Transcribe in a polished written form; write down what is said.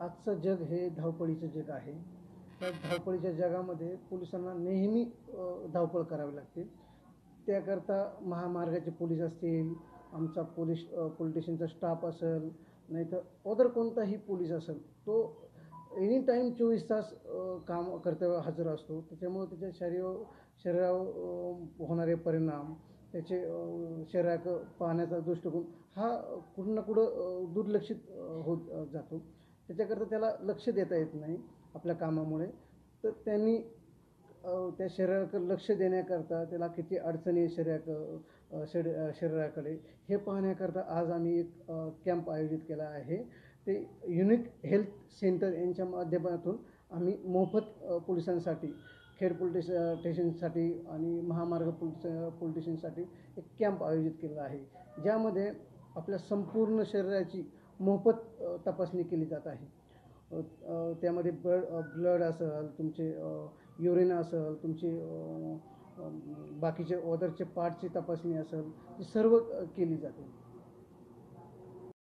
आजचं जग हे धावपळीचं जग आहे. त्या धावपळीच्या जगामध्ये पोलिसांना नेहमी धावपळ करावी लागते. त्याकरता महामार्गाचे पोलीस असतील, आमचा पोलीस स्टेशनचा स्टाफ असेल, नाहीतर अदर कोणताही पोलीस असेल, तो एनी टाईम 24 तास काम कर्तव्य हजर असतो. त्याच्यामुळे त्याच्या शरीरावर होणारे परिणाम, त्याचे शरीराकडं पाहण्याचा दृष्टिकोन हा कुठं ना कुठं दुर्लक्षित होत जातो. त्याच्याकरता त्याला लक्ष देता येत नाही आपल्या कामामुळे. तर त्यांनी त्या शरीराकडे लक्ष देण्याकरता त्याला किती अडचणी आहे शरीराकडे हे पाहण्याकरता आज आम्ही एक कॅम्प आयोजित केला आहे. ते युनिक हेल्थ सेंटर यांच्या माध्यमातून आम्ही मोफत पोलिसांसाठी खेड पोलीस स्टेशनसाठी आणि महामार्ग पोलीस स्टेशनसाठी एक कॅम्प आयोजित केलेला आहे, ज्यामध्ये आपल्या संपूर्ण शरीराची मोफत तपासणी केली जात आहे. त्यामध्ये ब्लड असेल, तुमचे युरिन असेल, तुमचे बाकीचे ओदरचे पार्टची तपासणी असेल, ही सर्व केली जाते.